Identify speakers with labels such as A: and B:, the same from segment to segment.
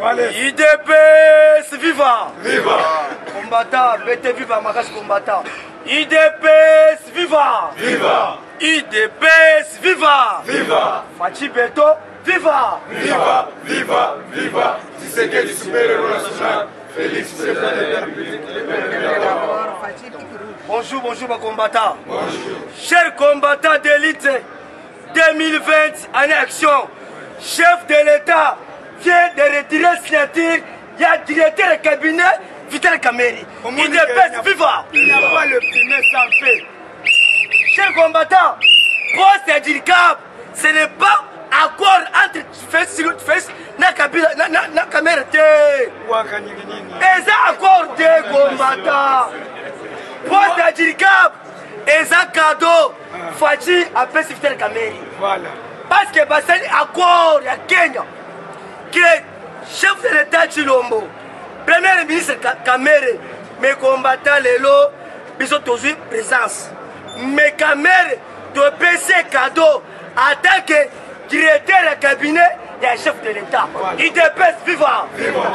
A: IDPS viva.
B: Viva.
A: Combattant, BT viva, Makas combattant. IDPS viva.
B: Viva.
A: IDPS viva.
B: Viva.
A: Fachi Beto viva.
B: Viva. Viva. Viva. Tshisekedi super-héros national. Félix
A: Bonjour, bonjour mes combattants.
B: Bonjour.
A: Chers combattants d'élite 2020 en action, chef de l'État vient de retirer signature. Il y a directeur de cabinet Vital Kameri. IDPS viva.
B: Il n'y a pas le primaire sans paix.
A: Chers combattants, poste et DIRCAP, ce n'est pas accord entre Fes na Kameri. C'est accord des combattants. Poste et DIRCAP, c'est un cadeau. Fachi appelle Vital Kameri.
B: Voilà.
A: Parce que c'est un accord à Kenya. Que chef de l'État Chilombo, premier ministre Kamere, mes combattants les lots, ils ont toujours présence. Mais Kamere doit baisser cadeau en tant que directeur de cabinet et chef de l'État. IDPS viva.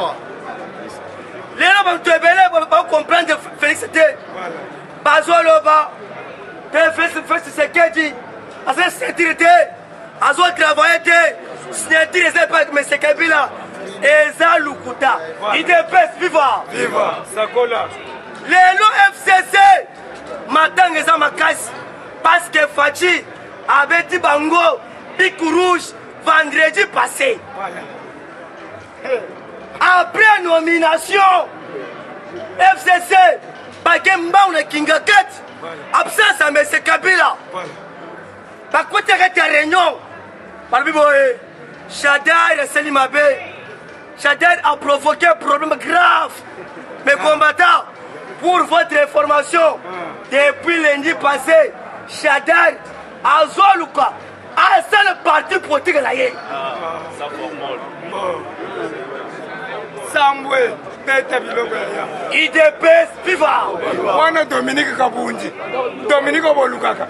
A: Les gens vont comprendre Félix était. Bazo Loba, Félix Sekedi, à cette sécurité, à ce travail, signature les impacts, mais c'est Kabila. Eza Lukuta, IDPS viva.
B: Viva. Sakola.
A: Les lots FCC, Matang et Zamakas, parce que Fachi avait dit Bango, Pic Rouge, vendredi passé.
B: Voilà.
A: Après nomination, FCC, Bakemba ou le Kingaket, absence à M. Kabila.
B: Voilà.
A: Par contre, il y a une réunion. Par exemple, Chadar et Selimabé. Chadar a provoqué un problème grave. Mes combattants, pour votre information, depuis lundi passé, Chadar a Zoluka, a seul parti politique là.
C: Ça formule.
B: Sambwe, Peta Bilogaya.
A: IDPS viva.
B: Wana Dominique Kabundi. Dominique Obolukaka.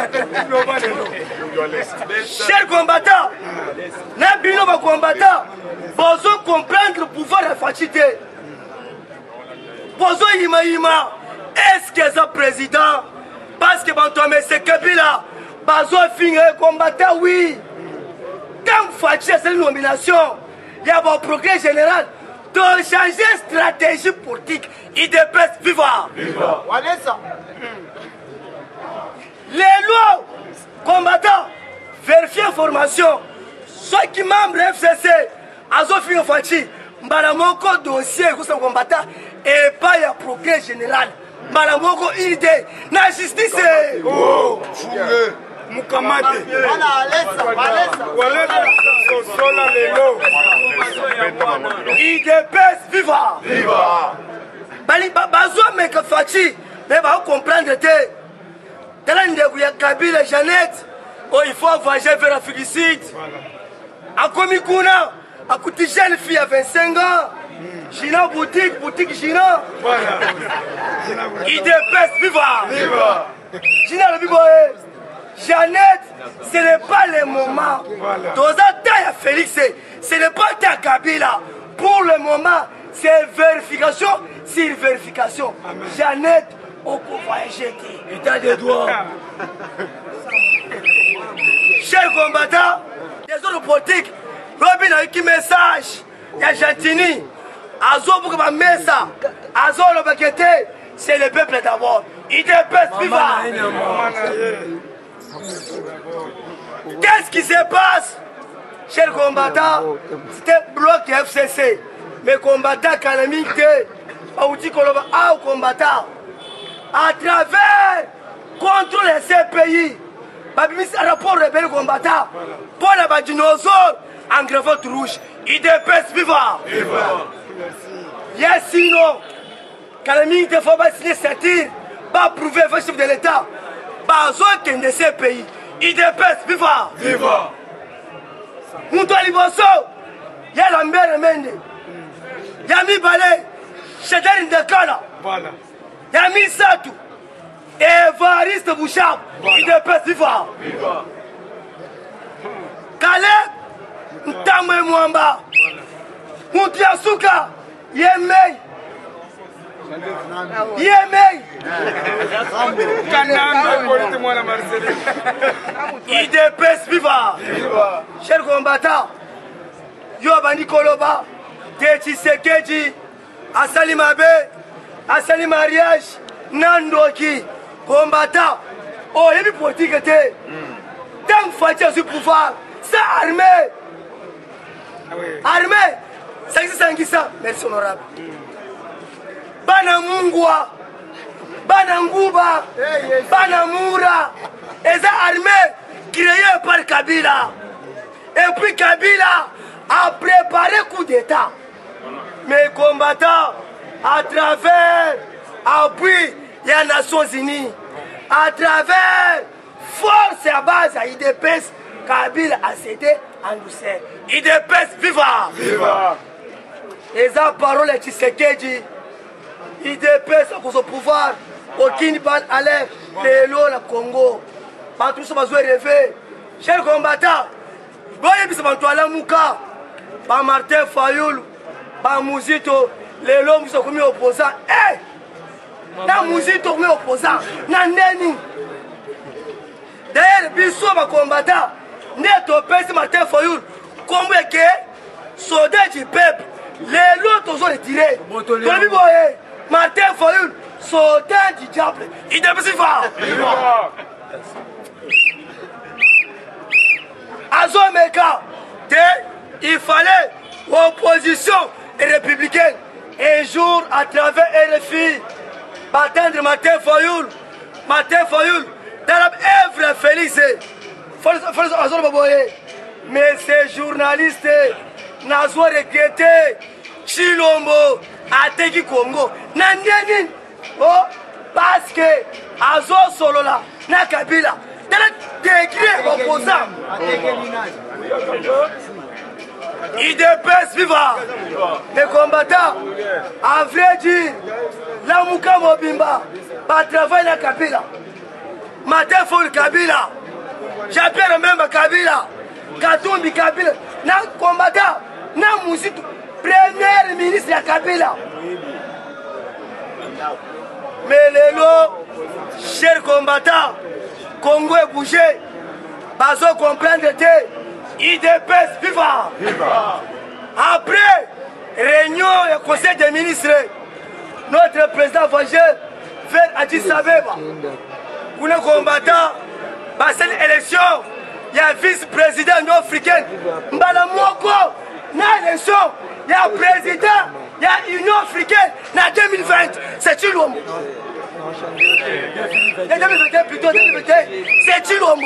A: Chers combattants, n'abîmons pas combattants. Besoin comprendre le pouvoir de facilité. Besoin Ima. Est-ce que c'est président? Parce que Bantou c'est Kabila. Besoin finir combattant, oui. Quand Fachi c'est une nomination, il y a un progrès général de changer stratégie politique. IDPS viva.
B: Viva.
A: Les lois combattants, vérifier formation. Ceux qui membres FCC, Azofio Fachi, Malamoko dossier, combattant, et pas y a progrès général. Malamoko idée, la justice.
B: Oh, Fougue, Mukamate.
A: IDPS viva.
B: Viva.
A: Bazo mec Fachi, mais va comprendre que dans les Kabila Jeannette, il faut voyager vers l'Afrique du Sud. À Komikuna, à côté jeune fille à 25 ans, Gina boutique Gina. IDPS viva.
B: Viva.
A: Gina le Biboé. Jeannette, ce n'est pas le moment. Dans un temps à Félix, ce n'est pas ta Kabila. Pour le moment, c'est vérification sur vérification. Amen. Jeannette, on peut voyager. État des doigts. Chers combattants, les autres politiques, Robin a eu un message. Il y a Gentini. Azo pour que messa. Azo le baguette, c'est le peuple d'abord. IDPS viva. Qu'est-ce qui se passe? Chers combattants, c'était bloc FCC. Mais combattants calamité, aux combattants, à travers contre les CPI, un rapport rebelle combattant, pour les dinosaures en greffot rouge. IDPS viva. Yes, sinon, calamité, il faut pas signer cette tir, pas prouver le chef de l'État, pas besoin de ces pays. IDPS viva.
B: Viva.
A: Mouto Liboso, il y a Lambert Mende, il y a Mibale, Chedar Ndekala, il y a Misatou, Evariste Bouchard, IDPS viva. Caleb Ntamwe Mwamba, mutu ya suka yemei yemei IDPS viva chers combattants yo bandi koloba te Tshisekedi asali mabe asali mariage nandoki combattant oh yebi politique te tant Fatia sur pouvoir ça armée armée sangisa merci honorable bana mungwa bana nguba bana mura eza armée créée par Kabila et puis Kabila a préparé coup d'état mes combattants à travers appui des Nations Unies à travers force à base à IDPS Kabila a cédé en douceur IDPS viva viva eza parole ya Tshisekedi IDPS à cause au pouvoir aucune balle à l'air lelo la Congo pas tout ça va jouer rêver chers combattants boye bisa bantu ala muka ba Martin Fayulu ba Muzito lelo musa komi opposant na Muzito komi opposant na ndeni d'ailleurs biso ba combattants neto pesi Martin Fayulu comme que soldat du peuple lelo tozo retirer tobi boye Martin Fayulu soldat du diable il devait pas Azomeka, il fallait opposition et républicaine un jour à travers RFI atteindre Martin Fayulu dans l'œuvre Félix mais ces journalistes n'ont regretté Chilombo Ateki Congo Nandeni parce que Azo Solola na Kabila dans le décret opposant IDPS viva les combattants à vrai dire la Mouka Mobimba pas travail na Kabila Martin Fayulu Kabila Jean-Pierre Memba Kabila Katumbi Kabila na combattant na Muzito premier ministre ya Kabila mais lelo chers combattants Congo est bougé bazo comprendre que IDPS viva après réunion du conseil des ministres notre président voyageur vers Addis Abeba pour les combattants passer l'élection il y a vice-président africain mbala moko na élection il y a président il y a Union africaine na 2020 c'est Chilombo 2021 plutôt 2021 c'est Chilombo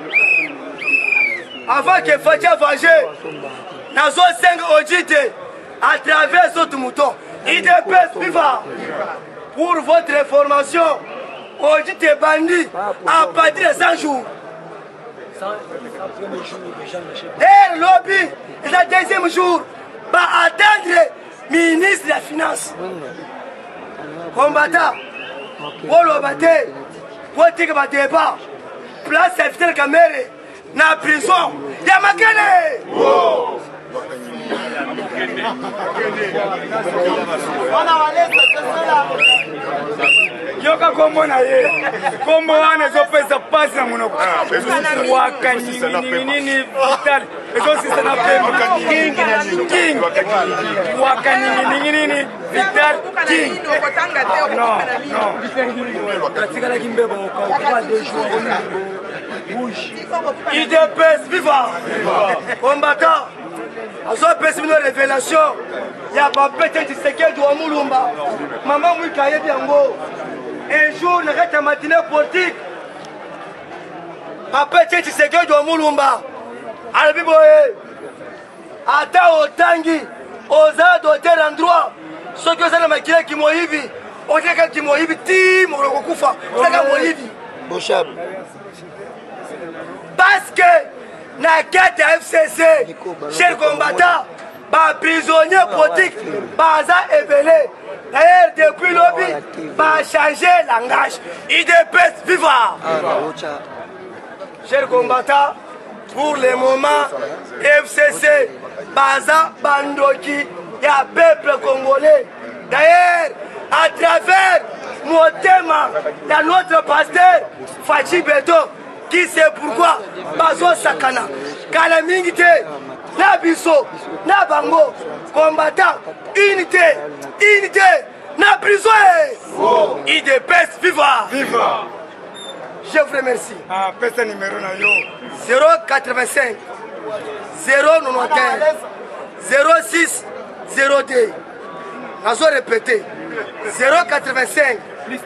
A: avant que Fatia Vagé nazo 5 audits à travers ce mouton IDPS viva pour votre information audit est bandit à partir de 100 jours et le lobby le deuxième jour va attendre ministre de la finance combattant pour le battre pour dire que débat place serviteur caméra na prison ya Makele yoka kombo na ye kombo wana ezopesa pasi na monoko wakanini vital ezosisa na king wakanini vital king non katikala kimbeba kwa 2 jours IDPS viva combattant azopesa une révélation ya bapete Tshisekedi wa Mulumba mama mwika yebi yango un jour na kata matinée politique bapete Tshisekedi wa Mulumba alabi boye ata otangi oza doter endroit soki ozala makila kimoyibi oteka kimoyibi ti moloko kufa saka moyibi boshab parce que na kata FCC chers combattants ba prisonnier politique baza ebele d'ailleurs depuis lobby ba changer langage IDPS viva chers combattants pour le moment FCC baza bandoki il y a un peuple congolais. D'ailleurs, à travers Motema, il y a notre pasteur Fachi Beto, qui sait pourquoi Bazo Sakana, Kalamingite, Nabiso, Nabango, combattant, unité, unité, na prison, IDPS, viva!
B: Viva!
A: Je vous remercie.
B: Ah, pesa numéro na yo.
A: 085 091 06 02. Nazo répété. 085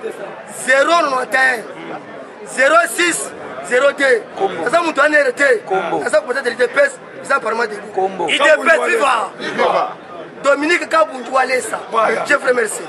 A: 091 06 02. Nazo mutane rete. Nazo peut-être IDPS, ça parlement de lui. IDPS viva.
B: Viva!
A: Dominique Kabundu Alessa. Je vous remercie.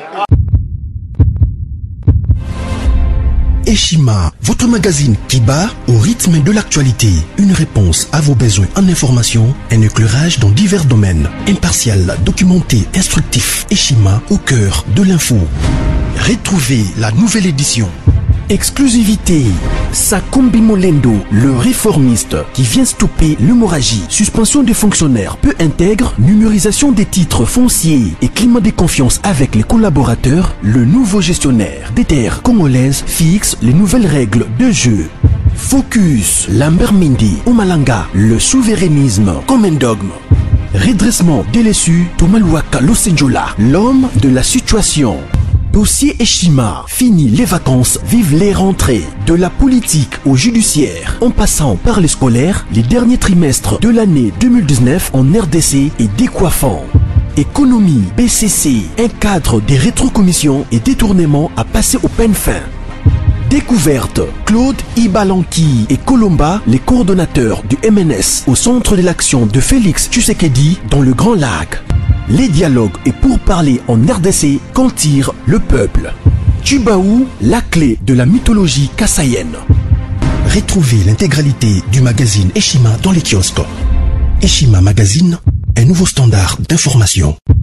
D: Eshima, votre magazine qui bat au rythme de l'actualité. Une réponse à vos besoins en information, un éclairage dans divers domaines. Impartial, documenté, instructif. Eshima au cœur de l'info. Retrouvez la nouvelle édition. Exclusivité, Sakumbi Molendo, le réformiste qui vient stopper l'hémorragie, suspension des fonctionnaires peu intègre, numérisation des titres fonciers et climat de confiance avec les collaborateurs, le nouveau gestionnaire des terres congolaises fixe les nouvelles règles de jeu. Focus, Lambert Mindi, Omalanga, le souverainisme comme un dogme. Redressement délaissé, Tomaluaka Losenjola, l'homme de la situation. Dossier Eshima, fini les vacances, vive les rentrées. De la politique au judiciaire, en passant par les scolaires, les derniers trimestres de l'année 2019 en RDC est décoiffant. Économie, BCC, un cadre des rétrocommissions et détournements à passer au peine fin. Découverte, Claude Ibalanki et Colomba, les coordonnateurs du MNS au centre de l'action de Félix Tshisekedi dans le Grand Lac. Les dialogues et pour parler en RDC qu'en tire le peuple. Tubaou, la clé de la mythologie kassaïenne. Retrouvez l'intégralité du magazine Eshima dans les kiosques. Eshima Magazine, un nouveau standard d'information.